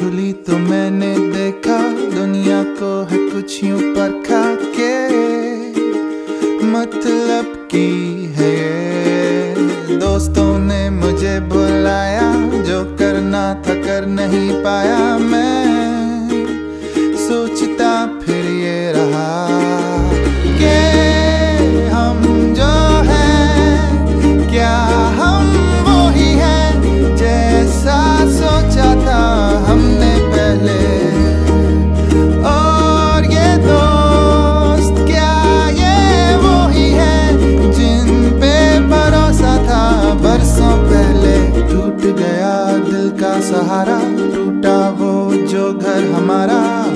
खुली तो मैंने देखा दुनिया को है कुछ यूं परखा के मतलब की है ये। दोस्तों ने मुझे बुलाया, जो करना था कर नहीं पाया। मैं सोचता फिर ये रहा कि हम जो हैं क्या हम वो ही हैं जैसा सोचा था हमने पहले। और ये दोस्त क्या ये वो ही हैं जिन पे भरोसा था बरसों पहले। टूट गया दिल का सहारा, टूटा वो जो घर हमारा।